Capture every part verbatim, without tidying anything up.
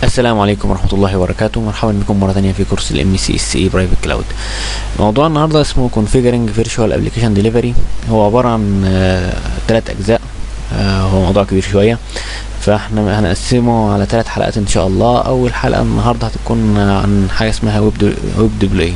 السلام عليكم ورحمة الله وبركاته. مرحبا بكم مرة تانية في كورس ال إم سي إس إي Private Cloud. موضوع النهاردة اسمه Configuring Virtual Application Delivery. هو عبارة عن ثلاث أجزاء. آه هو موضوع كبير شوية، فاحنا هنقسمه على ثلاث حلقات ان شاء الله. اول حلقة النهاردة هتكون عن حاجة اسمها ويب ويب ديبلوي.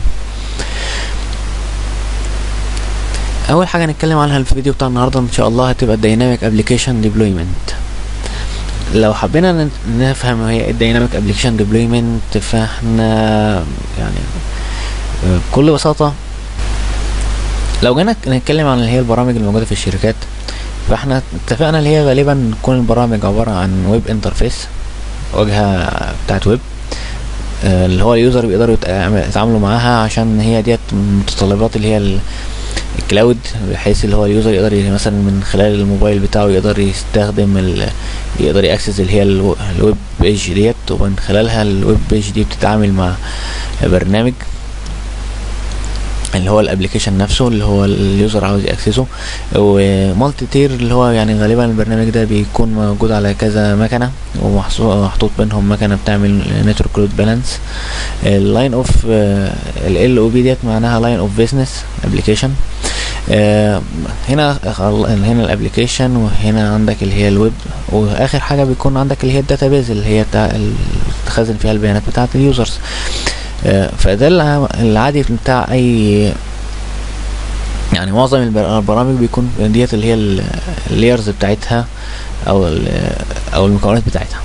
اول حاجة هنتكلم عنها في الفيديو بتاع النهاردة ان شاء الله هتبقى Dynamic Application Deployment. لو حبينا نفهم هي الديناميك ابلكيشن ديبلويمنت، فاحنا يعني بكل بساطه لو جينا نتكلم عن اللي هي البرامج الموجوده في الشركات، فاحنا اتفقنا اللي هي غالبا تكون البرامج عباره عن ويب انترفيس، واجهه بتاعت ويب اللي هو اليوزر بيقدروا يتعاملوا معاها، عشان هي ديت متطلبات اللي هي الكلاود، بحيث اللي هو اليوزر يقدر مثلا من خلال الموبايل بتاعه يقدر يستخدم ال يقدر ياكسس اللي هي الويب بيج ديت، ومن خلالها الويب بيج دي بتتعامل مع برنامج اللي هو الابليكيشن نفسه اللي هو اليوزر عاوز ياكسسه. ومالتي تير اللي هو يعني غالبا البرنامج ده بيكون موجود على كذا مكنه، ومحطوط بينهم مكنه بتعمل نتورك لود بالانس. اللاين اوف ال او بي ديت معناها لاين اوف بيزنس ابليكيشن. هنا هنا الابليكيشن، وهنا عندك اللي هي الويب، واخر حاجه بيكون عندك اللي هي الداتابيز اللي هي تخزن فيها البيانات بتاعه اليوزرز. فده العادي بتاع اي يعني معظم البرامج بيكون ديت اللي هي اللايرز بتاعتها او او المكونات بتاعتها.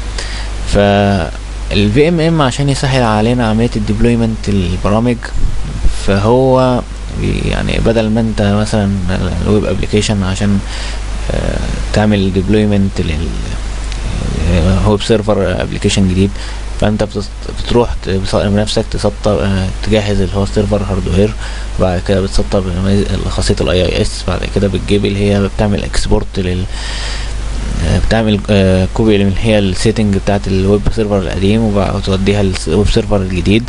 فال في ام ام عشان يسهل علينا عمليه الديبلويمنت البرامج، فهو يعني بدل ما انت مثلا الويب ابلكيشن عشان تعمل ديبلويمنت للويب سيرفر ابلكيشن جديد، فانت بتروح بنفسك تسطب تجهز اللي هو السيرفر هاردوير، وبعد كده بتسطب خاصيه الاي اي اس، بعد كده بتجيب اللي هي بتعمل اكسبورت لل بتعمل كوبي اللي هي السيتنج بتاعت الويب سيرفر القديم، وتوديها للويب سيرفر الجديد.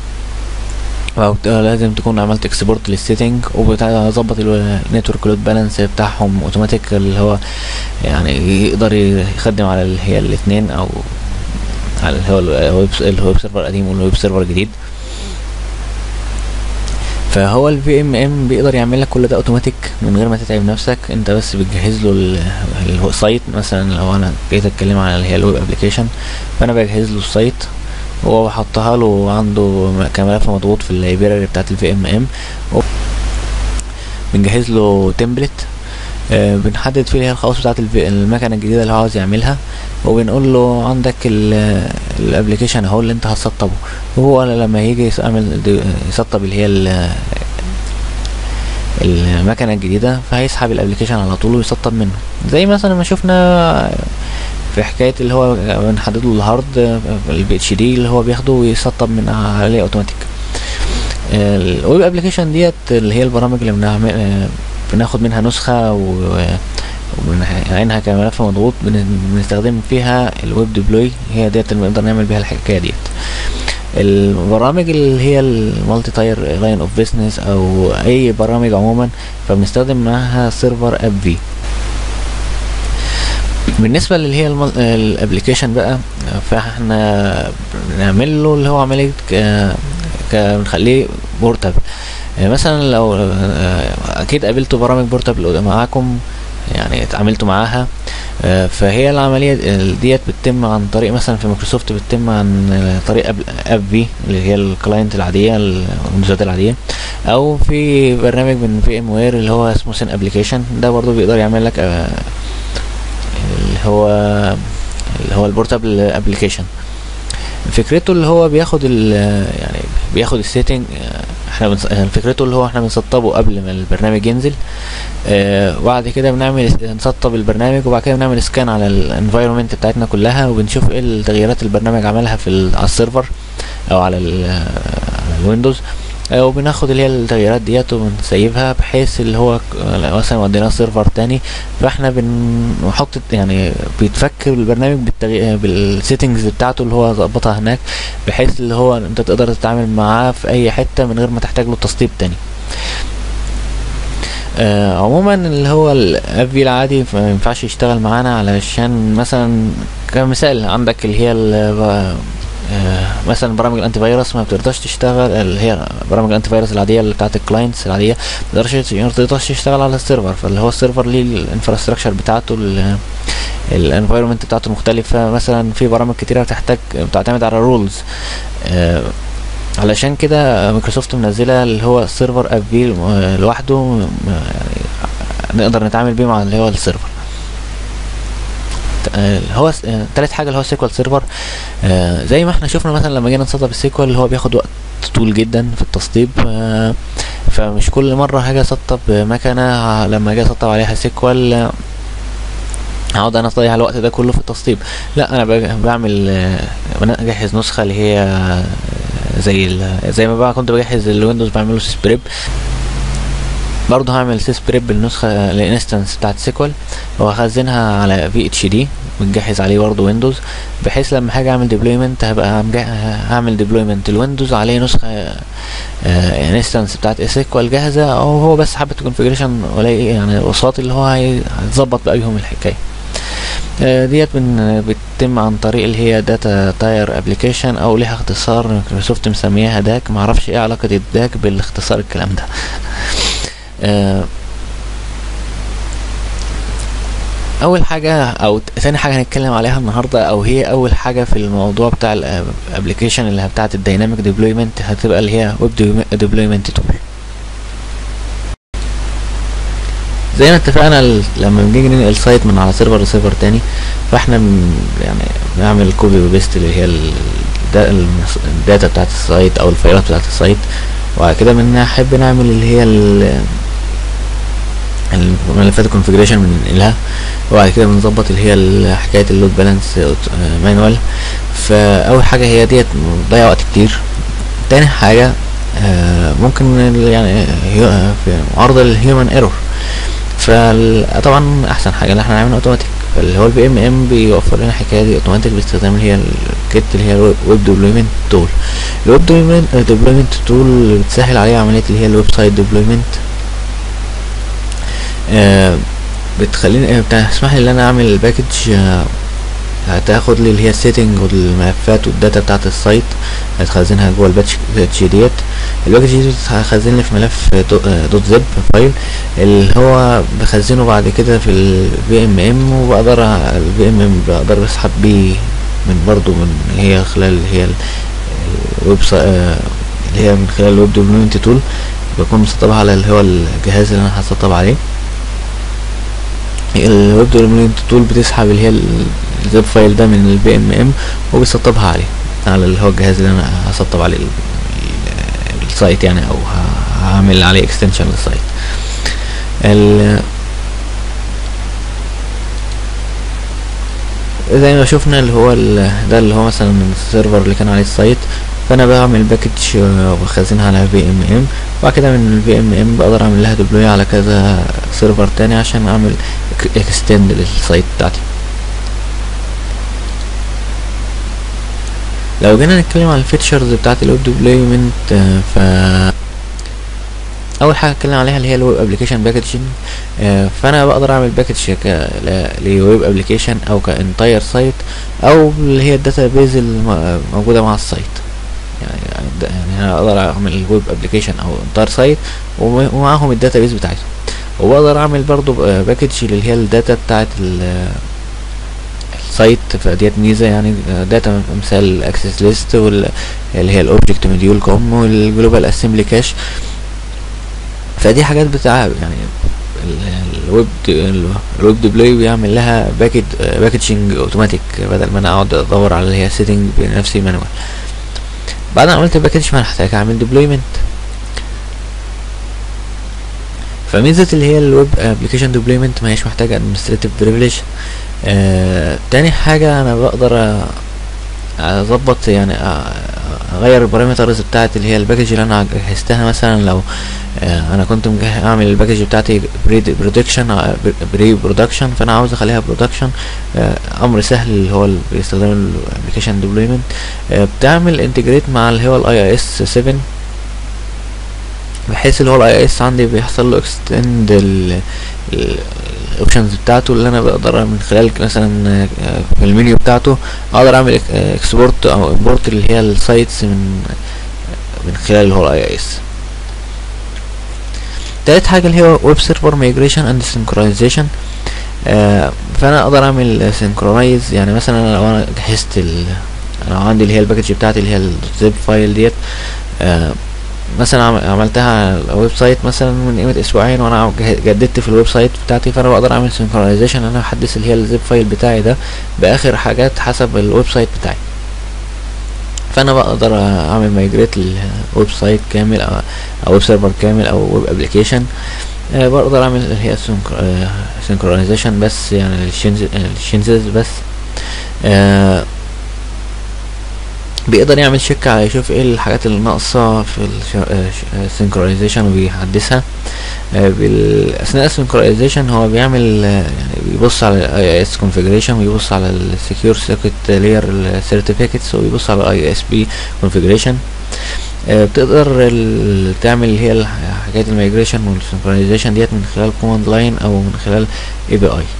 لازم تكون عملت اكسبورت للسيتنج، وبتظبط النتورك لود بالانس بتاعهم اوتوماتيك، اللي هو يعني يقدر يخدم على اللي هي الاثنين، او على اللي هو الويب سيرفر القديم والويب سيرفر الجديد. فهو ال في ام ام بيقدر يعمل لك كل ده اوتوماتيك من غير ما تتعب نفسك. انت بس بتجهز له السايت. مثلا لو انا جيت اتكلم عن اللي هي الويب ابلكيشن، فانا بجهز له السايت وبحطها له عنده كملف مضغوط في اللايبراري بتاعت ال في ام ام، بنجهز له تمبلت آه بنحدد فيه الخواص بتاعت المكنه الجديده اللي هو عاوز يعملها، وبنقول له عندك الابلكيشن اهو اللي انت هتسطبه. وهو لما يجي يعمل يسطب اللي هي المكنه الجديده، فهيسحب الابلكيشن على طول ويسطب منه، زي مثلا ما شفنا في حكايه اللي هو بنحدد له الهارد البي اتش دي اللي هو بياخده ويسطب من عليه اوتوماتيك. الويب ابلكيشن ديت اللي هي البرامج اللي بنعمل بناخد منها نسخه وبنعينها كملف مضغوط، بنستخدم فيها الويب ديبلوي، هي ديت اللي نقدر نعمل بيها الحكايه ديت. البرامج اللي هي المالتي تاير لاين اوف بيزنس او اي برامج عموما، فبنستخدم معاها سيرفر اب في. بالنسبه اللي هي الابلكيشن بقى، فاحنا بنعمل له اللي هو عمليه بنخليه بورتابل. مثلا لو اكيد قابلتوا برامج بورتابل معاكم، يعني اتعاملتوا معاها، فهي العمليه ديت بتتم عن طريق مثلا في مايكروسوفت بتتم عن طريق اب في اللي هي الكلاينت العاديه المنتجات العاديه، او في برنامج من في ام وير اللي هو اسمه سين ابلكيشن، ده برضو بيقدر يعمل لك اللي هو اللي هو البورتابل ابلكيشن. فكرته اللي هو بياخد يعني بياخد السيتنج، احنا فكرته اللي هو احنا بنسطبه قبل ما البرنامج ينزل، اه وبعد كده بنعمل نسطب البرنامج، وبعد كده بنعمل سكان على الانفايرمنت بتاعتنا كلها، وبنشوف ايه التغييرات البرنامج عملها في على السيرفر او على الويندوز، اه وبناخد اللي هي التغييرات ديت وبنسيبها، بحيث اللي هو مثلا وديناه سيرفر تاني، فاحنا بنحط يعني بيتفك البرنامج بالتغيير بالسيتنجز بتاعته اللي هو ظبطها هناك، بحيث اللي هو انت تقدر تتعامل معاه في اي حته من غير ما تحتاج له تسطيب تاني. آه عموما اللي هو الاب في العادي ما ينفعش يشتغل معانا، علشان مثلا كمثال عندك اللي هي آه مثلا برامج الانتي فيروس ما بتقدرش تشتغل، اللي هي برامج الانتي فيروس العاديه اللي بتاعت الكلاينتس العاديه ما بتقدرش تشتغل على السيرفر، فاللي هو السيرفر ليه الانفراستراكشر بتاعته، الانفايرمنت بتاعته مختلفه. مثلا في برامج كتيره بتحتاج بتعتمد على رولز، آه علشان كده مايكروسوفت منزله اللي هو السيرفر اب بي لوحده، يعني نقدر نتعامل بيه مع اللي هو السيرفر. هو تالت حاجه اللي هو سيكوال سيرفر. آه زي ما احنا شفنا مثلا لما جينا نسطب السيكوال اللي هو بياخد وقت طويل جدا في التسطيب، آه فمش كل مره هاجي اسطب مكنه لما اجي اسطب عليها سيكوال هقعد انا اضيع الوقت ده كله في التسطيب. لا، انا بعمل اجهز نسخه اللي هي زي زي ما بقى كنت بجهز الويندوز بعمله سبريب، برضه هعمل سبريب النسخه الانستنس بتاعت سيكوال وهخزنها على في اتش دي متجهز عليه برضه ويندوز، بحيث لما هاجي اعمل ديبلويمنت هبقى هعمل ديبلويمنت الويندوز عليه نسخه انستنس بتاعت سيكوال جاهزه، او هو بس حبه كونفيجريشن ولا يعني وساط اللي هو هيتظبط بقى بيهم الحكايه. ديت بتتم عن طريق اللي هي داتا تاير ابلكيشن، او ليها اختصار مايكروسوفت مسميها داك، معرفش ايه علاقه الداك بالاختصار الكلام ده. اول حاجه او ثاني حاجه هنتكلم عليها النهارده، او هي اول حاجه في الموضوع بتاع الابلكيشن اللي بتاعه الدايناميك ديبلويمنت، هتبقى اللي هي ويب ديبلويمنت تول. زي ما اتفقنا لما بنيجي ننقل سايت من على سيرفر لسيرفر تاني، فاحنا يعني بنعمل كوبي وبيست اللي هي الداتا بتاعت السايت او الفايلات بتاعت السايت، وبعد كده بنحب نعمل اللي هي الملفات الكونفيجريشن بننقلها، وبعد كده بنظبط اللي هي حكايه اللود بالانس مانوال. فاول حاجه هي ديت بتضيع وقت كتير. تاني حاجه آه ممكن يعني في معارضه للهيومن ايرور، فطبعا احسن حاجه اللي احنا نعملها اوتوماتيك، اللي هو البي ام ام بيوفر لنا الحكايه دي اوتوماتيك باستخدام اللي هي الكيت اللي هي الويب ديبلويمنت تول. الويب ديبلويمنت تول بتسهل عليه عمليه اللي هي الويب سايت ديبلويمنت، آه بتخليني بتسمح لي ان انا اعمل باكج آه هتاخد لي اللي هي السيتنج والملفات والداتا بتاعت السايت، هتخزنها جوه الباتش ديت. الباكج دي هتخزن لي في ملف دوت زب فايل اللي هو بخزنه بعد كده في الفي ام ام، وبقدر الفي ام ام بقدر اسحب بيه من برضو من هي خلال اللي هي الويب سايت اللي هي من خلال الويب ديبلويمنت تول، بكون مسطبها على اللي هو الجهاز اللي انا هسطب عليه. الويب ديبلويمنت تول بتسحب اللي هي الزب فايل ده من البي ام ام وبيسطبها عليه على اللي هو الجهاز اللي انا هسطب عليه السايت يعني، او هعمل عليه اكستنشن للسايت. زي ما شفنا اللي هو ده اللي هو مثلا السيرفر اللي كان عليه السايت، فانا بعمل باكج وبخزنها على في ام ام، وبعد كده من الفي ام ام بقدر اعمل لها ديبلوي على كذا سيرفر تاني عشان اعمل اكستند للسايت بتاعتي. لو جينا نتكلم عن الفيتشرز بتاعت الويب ديبلويمنت، ف اول حاجه اتكلم عليها اللي هي الويب ابلكيشن باكجنج. فانا بقدر اعمل باكج لويب ابلكيشن او كانتاير سايت، او اللي هي الداتا بيز الموجوده مع السايت. يعني يعني انا اقدر اعمل الويب ابلكيشن او انتاير سايت ومعاهم الداتا بيز بتاعتهم، وبقدر اعمل برضو باكج اللي هي الداتا بتاعت السايت. فديت ميزه يعني داتا مثال الاكسس ليست اللي هي الاوبجكت موديول كوم والجلوبال اسمبلي كاش. فدي حاجات بتاع يعني الويب الويب ديبلوي بيعمل لها باكج باكجنج اوتوماتيك، بدل ما انا اقعد ادور على اللي هي سيتنج بنفسي مانوال. بعد ما عملت الباكج ما هحتاج اعمل ديبلويمنت. فميزه اللي هي الويب ابلكيشن ديبلويمنت ما هيش محتاجه ادمنستريتيف بريفليج. آه تاني حاجه انا بقدر اظبط يعني اغير البارامترز بتاعت اللي هي الباكج اللي انا جهزتها. مثلا لو آه انا كنت اعمل الباكج بتاعتي بري برودكشن بري برودكشن، فانا عاوز اخليها برودكشن. آه امر سهل اللي هو باستخدام الابلكيشن ديبلويمنت. آه بتعمل انتجريت مع اللي هو الاي اي اس سبعة، بحيث اللي هو الاي اس عندي بيحصل له اكستند الاوبشنز بتاعته اللي انا بقدر من خلال مثلا في المنيو بتاعته اقدر اعمل اكسبورت او امبورت اللي هي السايتس من من خلال اللي هو الاي اس. تالت حاجه اللي هو ويب سيرفر مايجريشن اند سينكرونايزيشن. فانا اقدر اعمل سينكرونايز، يعني مثلا لو انا جهزت ال انا عندي اللي هي الباكج بتاعتي اللي هي الزيب فايل ديت، آه مثلا عملتها ويب سايت مثلا من قيمه اسبوعين وانا جددت في الويب سايت بتاعتي، فانا بقدر اعمل سينكرونايزيشن، انا احدث اللي هي الزيب فايل بتاعي ده باخر حاجات حسب الويب سايت بتاعي. فانا بقدر اعمل مايجريت للويب سايت كامل او او ويب سيرفر كامل او ويب ابلكيشن. آه بقدر اعمل اللي هي سينكرونايزيشن بس، يعني الشينجز بس. آه بيقدر يعمل شيك على يشوف ايه الحاجات اللي ناقصه في السينكرونايزيشن وبيحدثها. اثناء السينكرونايزيشن هو بيعمل يعني بيبص على الاي اس كونفيجريشن، ويبص على السكيور سيركت لاير سيرتيفيكتس، ويبص على الاي اس بي كونفيجريشن. بتقدر تعمل اللي هي حاجات الميجريشن والسينكرونايزيشن ديت من خلال كوماند لاين او من خلال اي بي اي.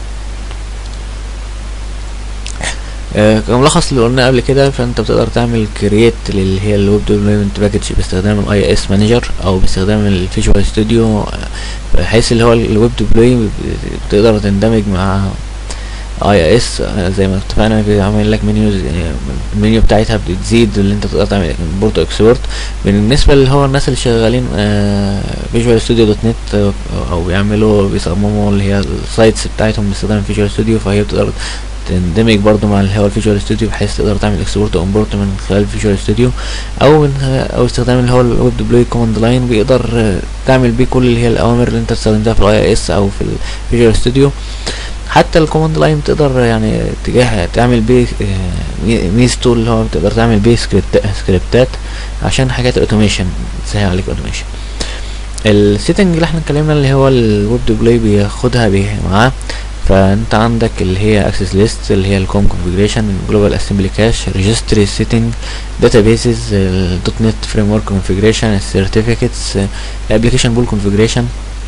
آه كملخص اللي قلنا قبل كده، فانت بتقدر تعمل كرييت اللي هي الويب ديفلوبمنت باكج باستخدام الاي اس مانجر او باستخدام الفيجوال ستوديو، بحيث اللي هو الويب ديفلوي بتقدر تندمج مع اي اس زي ما اتفقنا. بيعمل لك منيوز، المنيو بتاعتها بتزيد اللي انت تقدر تعمل امبورت واكسبورت. بالنسبه اللي هو الناس اللي شغالين فيجوال ستوديو دوت نت او بيعملوا بيصمموا اللي هي السايتس بتاعتهم باستخدام فيجوال ستوديو، فهي بتقدر تندمج برضو مع اللي هو الفيجوال ستوديو بحيث تقدر تعمل اكسبورت وامبورت من خلال الفيجوال ستوديو، او او استخدام اللي هو الويب ديبلوي كوماند لاين بيقدر تعمل بيه كل اللي هي الاوامر اللي انت استخدمتها في الاي اس او في الفيجوال ستوديو. حتى الكوماند لاين بتقدر يعني تجاه تعمل بيه ميزته اللي هو بتقدر تعمل بيه سكريبت سكريبتات عشان حاجات اوتوميشن تسهل عليك اوتوميشن. السيتنج اللي احنا اتكلمنا اللي هو الويب ديبلوي بياخدها بيه معاه، فانت عندك اللي هي اكسس ليست اللي هي الكوم كونفيجريشن، جلوبال اسمبلي كاش، ريجستري سيتنج، داتابيسز، الدوت نت فريم ورك كونفيجريشن، السيرتيفيكتس، الابلكيشن بول كونفيجريشن.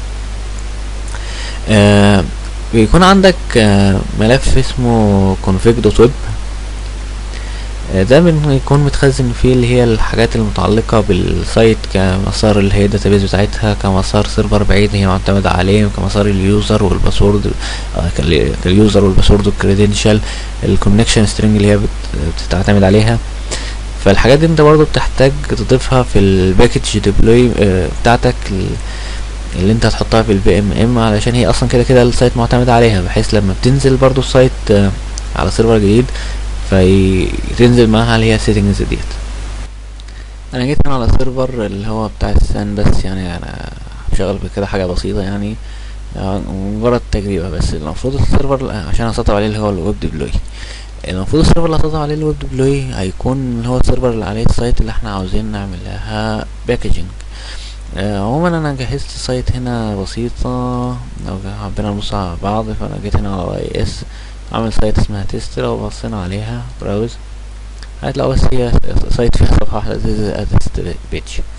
آه بيكون عندك آه ملف اسمه config دوت ويب، آه ده بيكون متخزن فيه اللي هي الحاجات المتعلقة بالسايت كمسار اللي هي الداتابيز بتاعتها، كمسار سيرفر بعيد هي معتمدة عليه، كمسار اليوزر والباسورد آه اليوزر والباسورد والكريدنشال، الكونكشن سترينج اللي هي بتعتمد عليها. فالحاجات دي انت برضو بتحتاج تضيفها في الباكج ديبلوي آه بتاعتك اللي انت هتحطها في البي ام ام، علشان هي اصلا كده كده السايت معتمد عليها، بحيث لما بتنزل برضو السايت آه على سيرفر جديد فتنزل معاها اللي هي السيتنجز ديت. انا جيت هنا على سيرفر اللي هو بتاع السان، بس يعني انا شغال بكده حاجه بسيطه يعني مجرد تجربه بس. المفروض السيرفر عشان اسطب عليه اللي هو الويب ديبلوي، المفروض السيرفر اللي هسطب عليه الويب ديبلوي هيكون اللي هو السيرفر اللي عليه السايت اللي احنا عاوزين نعمل لها باكجينج. عموما انا جهزت السايت هنا بسيطه، لو حبينا نبص على بعض فانا جيت هنا على اي اس عامل سايت اسمها تيست. لو بصينا عليها براوز هتلاقوا بس هي سايت فيها صفحه واحده زي تيست بيج.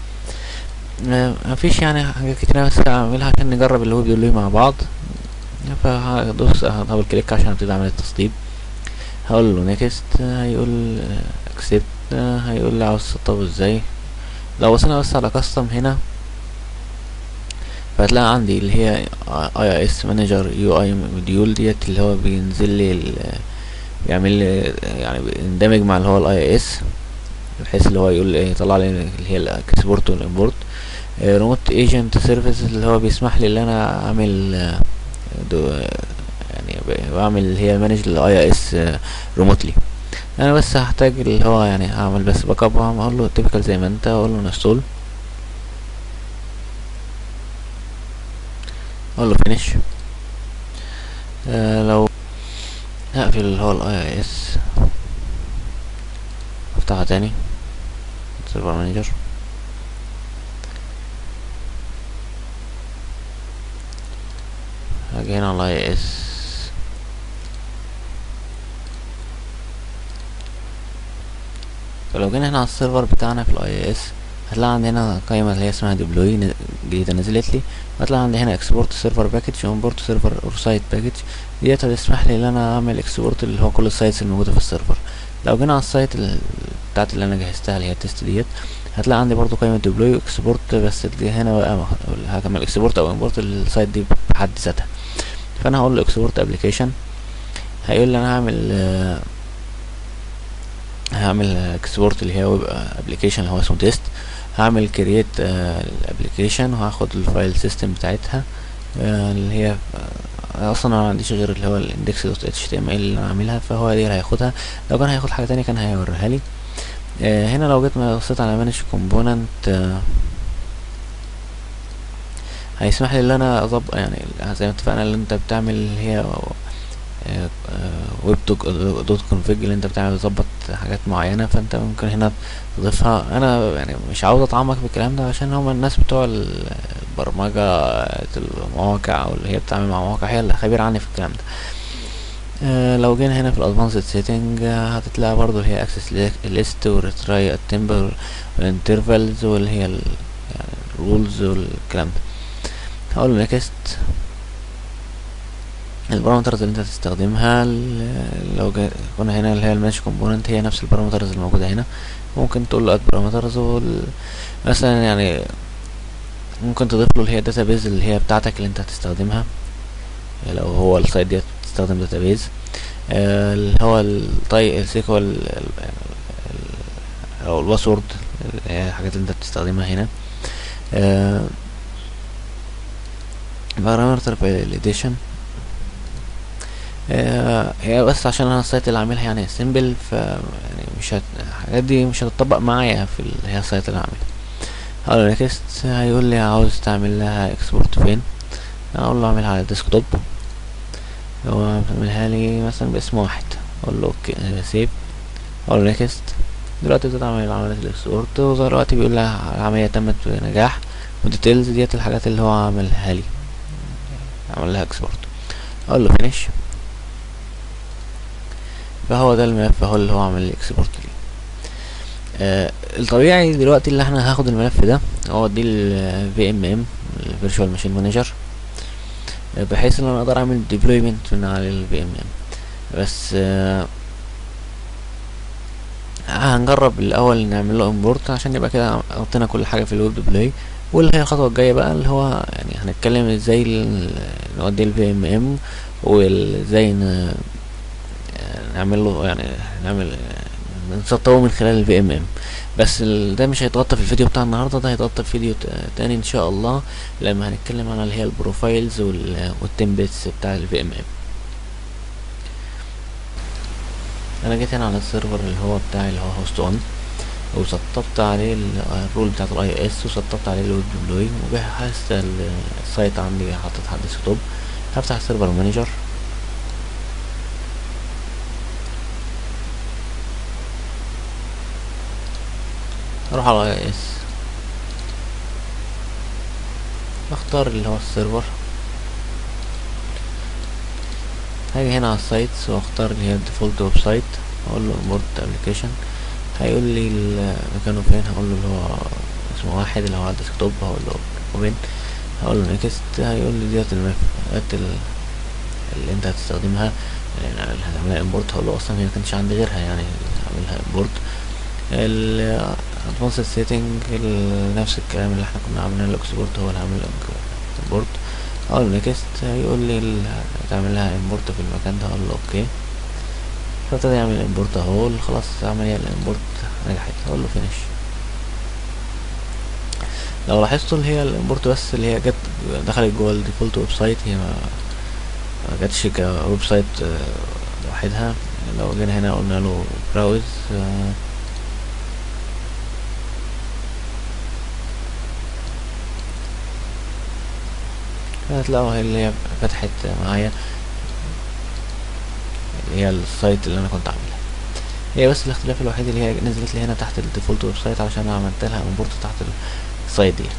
مفيش يعني حاجات كتير بس هعملها عشان نجرب الويب ديبلوي مع بعض. فهدوس هدبل كليك عشان ابتدي اعمل التسطيب، هقول له نيكست، هيقول اكسبت، هيقول لي عاوز تسطبه ازاي. لو بصينا بس على كاستم هنا فهتلاقي عندي اللي هي اي اس مانجر يو اي موديول ديت اللي هو بينزل لي بيعمل لي يعني بيندمج مع اللي هو الاي اس، بحيث اللي هو يقول لي يطلع لي اللي هي الاكسبورت والامبورت. ريموت ايجنت سيرفيس اللي هو بيسمح لي ان انا اعمل يعني بعمل اللي هي مانج الاي اس ريموتلي. انا بس هحتاج اللي هو يعني هعمل بس باك اب، هقول له تيبيكال زي ما انت، اقول له انستول، اقول له فينيش. آه لو هقفل اللي هو الاي اس افتحها تاني سيرفر مانجر، هاجي هنا على الاي اس فلو جينا هنا على السيرفر بتاعنا في الاي اس هتلاقي عندي هنا قائمة اللي هي اسمها ديبلوي جديدة نزلت لي، وهتلاقي عندي هنا اكسبورت سيرفر باكج وامبورت سيرفر اور سايت باكج. ديت هتسمح لي ان انا اعمل اكسبورت اللي هو كل السايتس الموجودة في السيرفر. لو جينا على السايت ال- بتاعت اللي انا جهزتها اللي هي التست ديت، هتلاقي عندي برضو قائمة ديبلوي واكسبورت، بس دي هنا بقى مخ- هكمل اكسبورت او امبورت السايت دي بحد ذاتها. فانا هقول له اكسبورت ابلكيشن، هيقول لي انا هعمل آه، هعمل اكسبورت اللي هي ويب ابلكيشن اللي هو اسمه تيست. هعمل كرييت الابلكيشن وهاخد الفايل سيستم بتاعتها آه، اللي هي آه، اصلا انا ما عنديش غير اللي هو الاندكس دوت اتش تي ام ال اللي انا عاملها، فهو دي اللي هياخدها. لو كان هياخد حاجه تانية كان هيوريها لي. آه، هنا لو جيت بصيت على مانج كومبوننت، هيسمح لي ان انا اظبط يعني زي ما اتفقنا اللي انت بتعمل اللي هي ويب دوت كونفيج اللي انت بتعمل تظبط حاجات معينه، فانت ممكن هنا تضيفها. انا يعني مش عاوز اتعمق في الكلام ده عشان هما الناس بتوع البرمجه المواقع او اللي هي بتتعامل مع مواقع هي اللي خبير عني في الكلام ده. آه لو جينا هنا في الادفانسد سيتنج هتتلاقي برضو اللي هي اكسس ليست والريتراي التمبر والانترفالز واللي هي ال- يعني الرولز والكلام ده. هقول له نيكست. البارامترز اللي انت هتستخدمها ال- لو جا- قلنا هنا اللي هي الماتش كومبوننت هي نفس البارامترز الموجوده هنا. ممكن تقول له اد بارامترز وال... مثلا يعني ممكن تضيف له اللي هي الداتابيز اللي هي بتاعتك اللي انت هتستخدمها لو هو السايت دي هتستخدم داتابيز آه اللي هو الطي السيكوال او الباسورد اللي هي الحاجات اللي انت بتستخدمها هنا. آه بارامتر فاليديشن آه هي بس عشان انا السايت اللي عاملها يعني سيمبل، ف يعني مش هت... الحاجات دي مش هتطبق معايا في اللي هي السايت اللي عاملها. هقول له نيكست، هيقول لي عاوز تعمل لها اكسبورت فين. اقول له اعملها على الديسكتوب، هو عملها لي مثلا باسم واحد. اقول له اوكي سيف، اقول له نيكست. دلوقتي بتبدأ تعمل عملية الاكسبورت، ودلوقتي بيقول لها العملية تمت بنجاح، وديتيلز ديت الحاجات اللي هو عملها لي عمل لها اكسبورت. اقول له فينيش، فهو ده الملف اهو اللي هو عمل لي اكسبورت ليه. آه الطبيعي دلوقتي اللي احنا هاخد الملف ده هو دي ال في ام ام الفيرتشوال ماشين مانجر، بحيث ان انا اقدر اعمل ديبلويمنت من على ال في ام ام. بس آه هنجرب الاول نعمل له امبورت عشان يبقى كده حطينا كل حاجه في الويب ديبلوي. واللي هي الخطوه الجايه بقى اللي هو يعني هنتكلم ازاي ال- نودي ال في ام ام وازاي ن- نعمل له يعني نعمل نسطبه من خلال ال في ام ام. بس ال- ده مش هيتغطى في الفيديو بتاع النهارده، ده هيتغطى في فيديو ت- تاني ان شاء الله لما هنتكلم عن اللي هي البروفايلز وال- والتمبلتس بتاع ال في ام ام. انا جيت هنا على السيرفر اللي هو بتاعي اللي هو هوست اون، وسطبت عليه ال- الرول بتاعت الاي اس، وسطبت عليه الويب ديبلوي، وجهزت ال- السايت عندي حطيت على الديسكتوب. هفتح السيرفر مانجر، اروح على الاي اس، اختار اللي هو السيرفر، هاجي هنا على السايتس واختار اللي هي الديفولت ويب سايت، اقول له امبورت ابلكيشن. هيقول لي ال- مكانه فين، هقول له اللي هو اسمه واحد اللي هو على الديسكتوب، هقول له اوبن، هقول له نيكست. هيقول لي ديت الملفات ال- اللي انت هتستخدمها يعني اللي هتعملها امبورت. هقول له اصلا هي مكانش عندي غيرها يعني هعملها امبورت. ال advanced setting نفس الكلام اللي احنا كنا عاملين له اكسبورت هو اللي هعمل امبورت. اقول له نيكست، هيقول لي ال- هتعمل لها امبورت في المكان ده، اقول له اوكي. فابتدى يعمل امبورت اهو، خلاص عملية الامبورت نجحت. اقول له فينيش. لو لاحظتوا اللي هي الامبورت بس اللي هي جت دخلت جوه الديفولت ويب سايت، هي ما ما جاتش كويب سايت آه، لوحدها. لو جينا هنا قلنا له براوز، هتلاقوا هي اللي هي فتحت معايا اللي هي السايت اللي انا كنت عاملها. هي بس الاختلاف الوحيد اللي هي نزلت لي هنا تحت الديفولت ويب سايت علشان انا عملت لها امبورت تحت السايت ديت.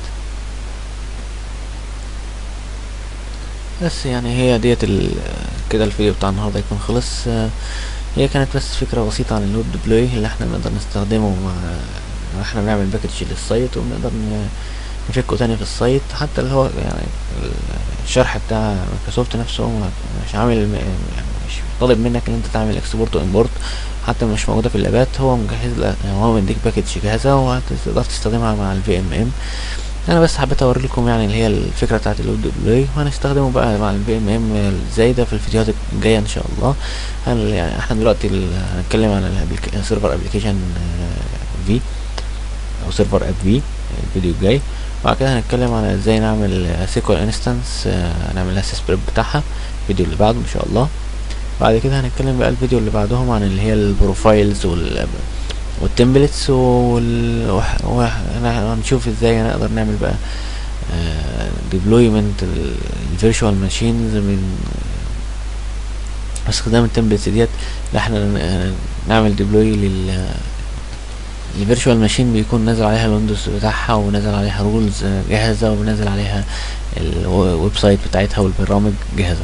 بس يعني هي ديت ال- كده الفيديو بتاع النهارده يكون خلص. آه، هي كانت بس فكرة بسيطة عن الويب ديبلوي اللي احنا نقدر نستخدمه مع احنا بنعمل باكج للسايت وبنقدر ن- نفكه تاني في السايت، حتى اللي هو يعني الشرح بتاع مايكروسوفت نفسه مش عامل مش طالب منك ان انت تعمل اكسبورت وامبورت، حتى مش موجوده في اللابات. هو مجهز لك، يعني هو مديك باكج جاهزه وهتقدر تستخدمها مع الفي ام ام. انا بس حبيت اوري لكم يعني اللي هي الفكره بتاعت اللود ديبلوي، وهنستخدمه بقى مع البي ام ام زي ده في الفيديوهات الجايه ان شاء الله. هن يعني احنا دلوقتي ال- هنتكلم عن السيرفر ابلكيشن في او سيرفر اب في الفيديو الجاي. وبعد كده هنتكلم عن ازاي نعمل سيكوال انستنس، هنعمل لها سبريد بتاعها الفيديو اللي بعده ان شاء الله. بعد كده هنتكلم بقى الفيديو اللي بعدهم عن اللي هي البروفايلز وال والتمبلتس وال... وح... وح... هنشوف ازاي نقدر نعمل بقى ديبلويمنت الفيرتشوال ماشينز من باستخدام التمبلتس ديت، اللي احنا ن- نعمل ديبلوي لل الفيرتشوال ماشين بيكون نازل عليها الويندوز بتاعها، ونازل عليها رولز جاهزة، ونازل عليها الويب سايت بتاعتها والبرامج جاهزة.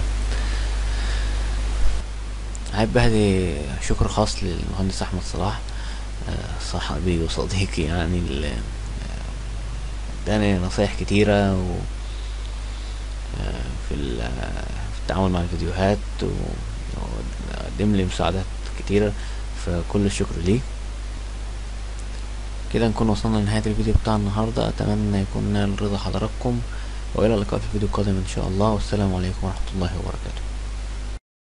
احب اهدي شكر خاص للمهندس احمد صلاح، آه، صاحبي وصديقي يعني ال- اداني نصايح كتيرة و آه، في ال- آه، في التعامل مع الفيديوهات، و- وقدم لي مساعدات كتيرة، فكل الشكر ليه. كده نكون وصلنا لنهاية الفيديو بتاع النهاردة، أتمنى يكون نال رضا حضراتكم، وإلى اللقاء في الفيديو القادم إن شاء الله، والسلام عليكم ورحمة الله وبركاته.